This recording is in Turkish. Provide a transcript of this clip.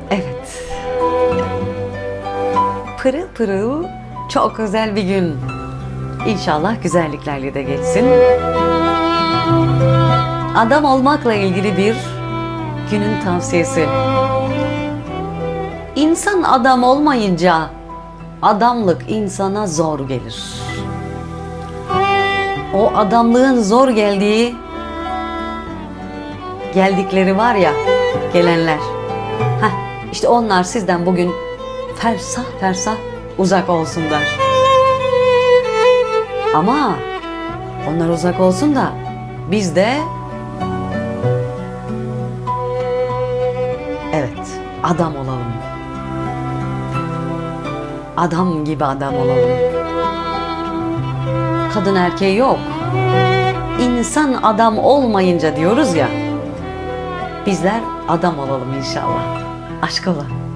Evet. Pırıl pırıl çok özel bir gün. İnşallah güzelliklerle de geçsin. Adam olmakla ilgili bir günün tavsiyesi. İnsan adam olmayınca adamlık insana zor gelir. O adamlığın zor geldikleri var ya, gelenler. İşte onlar sizden bugün fersah fersah uzak olsunlar. Ama onlar uzak olsun da biz de evet, adam olalım. Adam gibi adam olalım. Kadın erkeği yok. İnsan adam olmayınca diyoruz ya. Bizler adam olalım inşallah. Aşk ola.